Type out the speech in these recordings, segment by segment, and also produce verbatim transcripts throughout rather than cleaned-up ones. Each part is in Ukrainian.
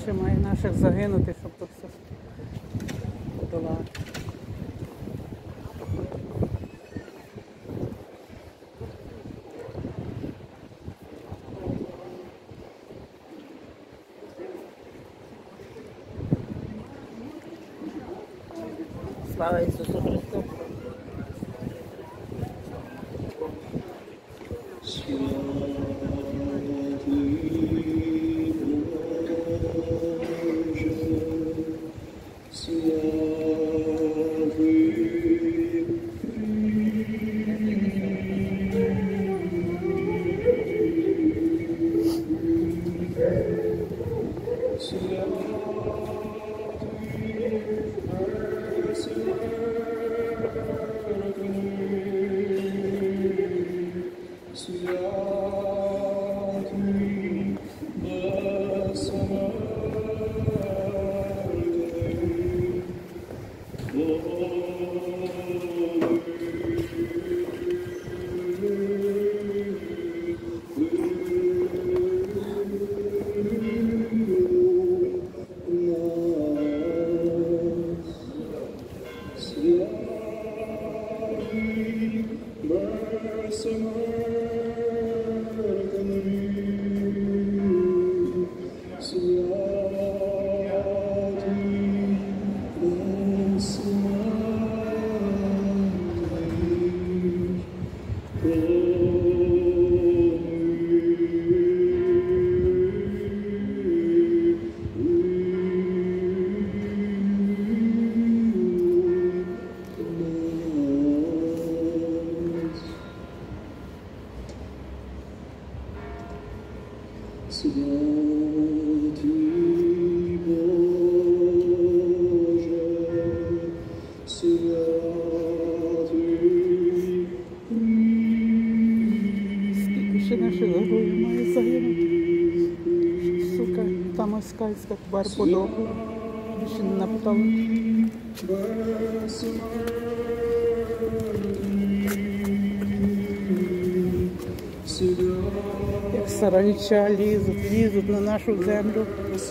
більше має наших загинутих, щоб тут все подолати. Слава Ісусу Христу! Скільки ще наших героїв має загинути. Сука, та москальська тварь подобна. Більше не напитала. Як саранча лізуть, лізуть на нашу землю.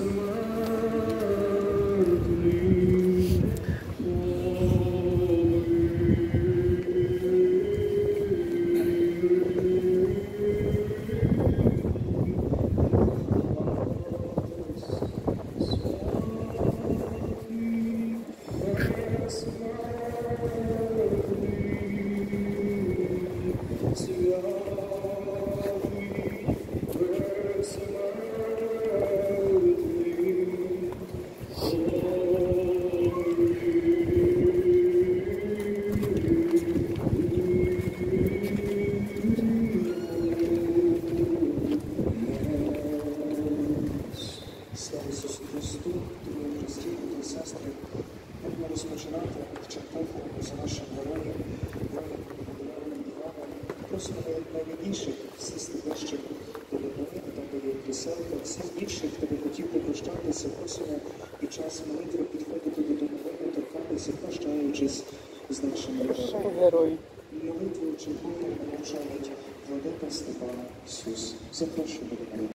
Слава Ісусу Христу, дорогі браті і сестри, будемо розпочинати чертовку за нашим героєм, воїном Іваном. Просимо найбільших сісти ближче до Левовини та до Кріселка, всіх інших, хто би хотів попрощатися, просимо під час молитви підходити до домовини, торкатися, прощаючись з нашими героями. Молитву чергуємо навчають Владика Степан Ісус. Запрошуємо до молитви.